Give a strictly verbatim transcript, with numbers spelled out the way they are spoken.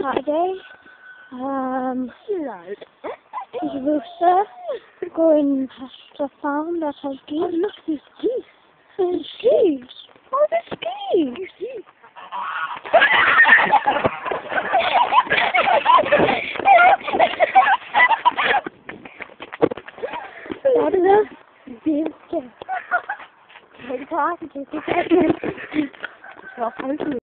Saturday. Um, there's a rooster going past a farm that has geese. Oh, look, there's geese. There's geese. Oh, there's geese. What is it? Big geese. What are you talking to? Well, thank you.